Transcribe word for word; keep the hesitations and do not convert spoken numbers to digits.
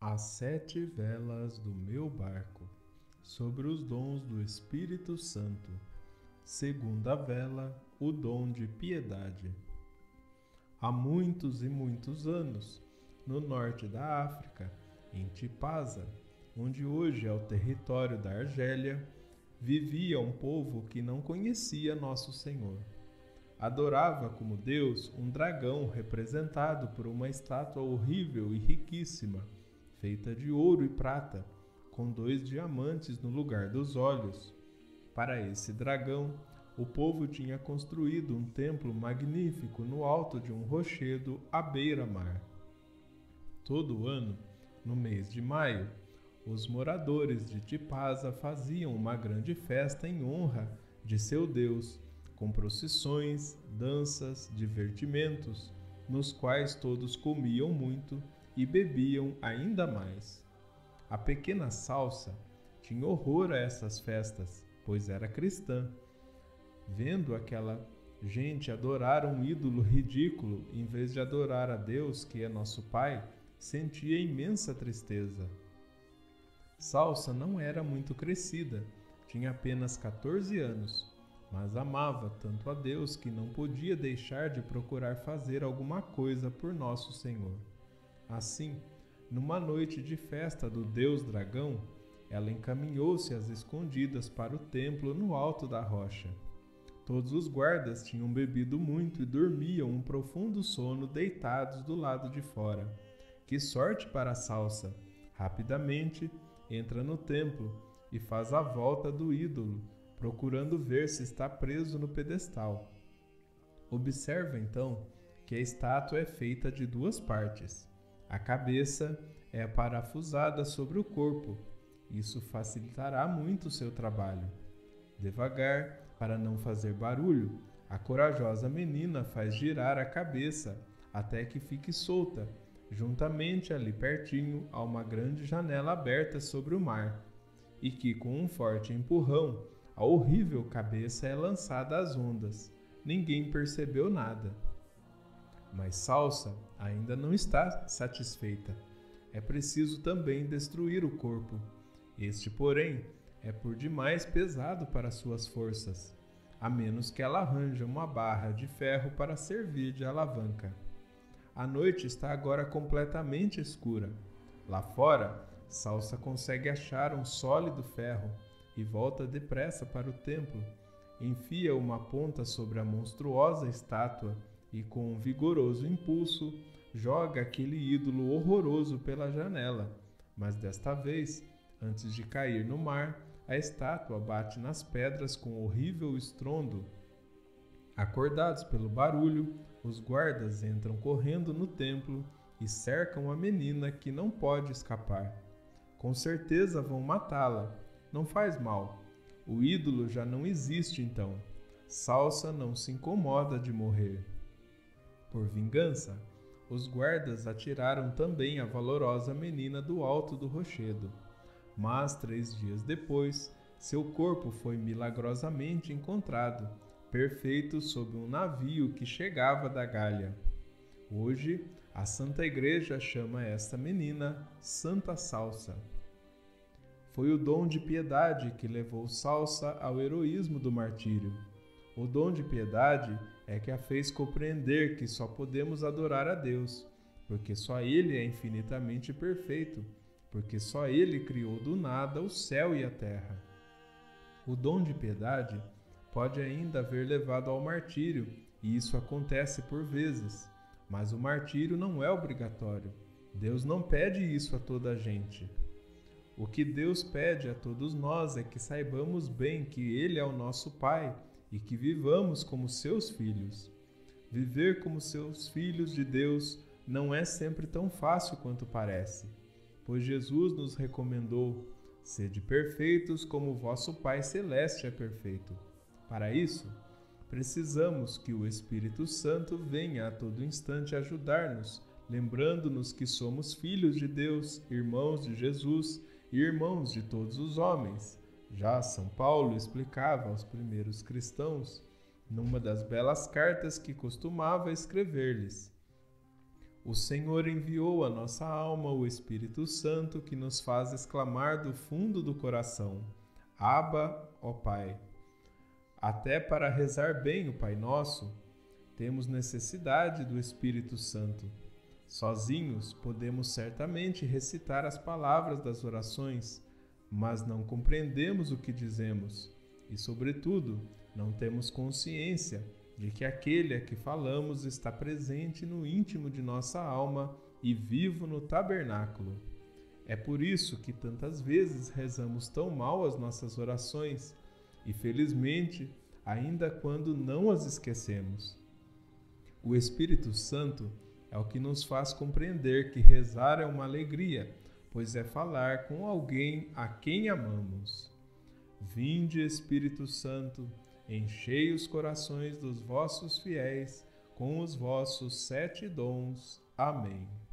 As sete velas do meu barco, sobre os dons do Espírito Santo. Segunda vela, o dom de piedade. Há muitos e muitos anos, no norte da África, em Tipasa, onde hoje é o território da Argélia, vivia um povo que não conhecia Nosso Senhor. Adorava como Deus um dragão representado por uma estátua horrível e riquíssima, feita de ouro e prata, com dois diamantes no lugar dos olhos. Para esse dragão, o povo tinha construído um templo magnífico no alto de um rochedo à beira-mar. Todo ano, no mês de maio, os moradores de Tipasa faziam uma grande festa em honra de seu Deus, com procissões, danças, divertimentos, nos quais todos comiam muito e bebiam ainda mais. A pequena Salsa tinha horror a essas festas, pois era cristã. Vendo aquela gente adorar um ídolo ridículo em vez de adorar a Deus, que é nosso Pai, sentia imensa tristeza. Salsa não era muito crescida, tinha apenas quatorze anos, mas amava tanto a Deus que não podia deixar de procurar fazer alguma coisa por nosso Senhor. Assim, numa noite de festa do Deus Dragão, ela encaminhou-se às escondidas para o templo no alto da rocha. Todos os guardas tinham bebido muito e dormiam um profundo sono deitados do lado de fora. Que sorte para a Salsa! Rapidamente entra no templo e faz a volta do ídolo, procurando ver se está preso no pedestal. Observa então que a estátua é feita de duas partes. A cabeça é parafusada sobre o corpo. Isso facilitará muito o seu trabalho. Devagar, para não fazer barulho, a corajosa menina faz girar a cabeça até que fique solta. Juntamente ali pertinho há uma grande janela aberta sobre o mar, e que com um forte empurrão, a horrível cabeça é lançada às ondas. Ninguém percebeu nada. Mas Salsa ainda não está satisfeita. É preciso também destruir o corpo. Este, porém, é por demais pesado para suas forças, a menos que ela arranje uma barra de ferro para servir de alavanca. A noite está agora completamente escura. Lá fora, Salsa consegue achar um sólido ferro e volta depressa para o templo. Enfia uma ponta sobre a monstruosa estátua e, com um vigoroso impulso, joga aquele ídolo horroroso pela janela. Mas desta vez, antes de cair no mar, a estátua bate nas pedras com horrível estrondo. Acordados pelo barulho, os guardas entram correndo no templo e cercam a menina, que não pode escapar. Com certeza vão matá-la. Não faz mal. O ídolo já não existe então. Salsa não se incomoda de morrer. Por vingança, os guardas atiraram também a valorosa menina do alto do rochedo. Mas três dias depois, seu corpo foi milagrosamente encontrado, perfeito sob um navio que chegava da Gália. Hoje, a Santa Igreja chama esta menina Santa Salsa. Foi o dom de piedade que levou Salsa ao heroísmo do martírio. O dom de piedade é que a fez compreender que só podemos adorar a Deus, porque só Ele é infinitamente perfeito, porque só Ele criou do nada o céu e a terra. O dom de piedade pode ainda haver levado ao martírio, e isso acontece por vezes, mas o martírio não é obrigatório. Deus não pede isso a toda a gente. O que Deus pede a todos nós é que saibamos bem que Ele é o nosso Pai e que vivamos como seus filhos. Viver como seus filhos de Deus não é sempre tão fácil quanto parece, pois Jesus nos recomendou: sede perfeitos como o vosso Pai Celeste é perfeito. Para isso, precisamos que o Espírito Santo venha a todo instante ajudar-nos, lembrando-nos que somos filhos de Deus, irmãos de Jesus e irmãos de todos os homens. Já São Paulo explicava aos primeiros cristãos, numa das belas cartas que costumava escrever-lhes: O Senhor enviou à nossa alma o Espírito Santo que nos faz exclamar do fundo do coração: Abba, ó Pai. Até para rezar bem o Pai Nosso, temos necessidade do Espírito Santo. Sozinhos podemos certamente recitar as palavras das orações, mas não compreendemos o que dizemos e, sobretudo, não temos consciência de que aquele a que falamos está presente no íntimo de nossa alma e vivo no tabernáculo. É por isso que tantas vezes rezamos tão mal as nossas orações e, felizmente, ainda quando não as esquecemos. O Espírito Santo é o que nos faz compreender que rezar é uma alegria, pois é falar com alguém a quem amamos. Vinde, Espírito Santo, enchei os corações dos vossos fiéis com os vossos sete dons. Amém.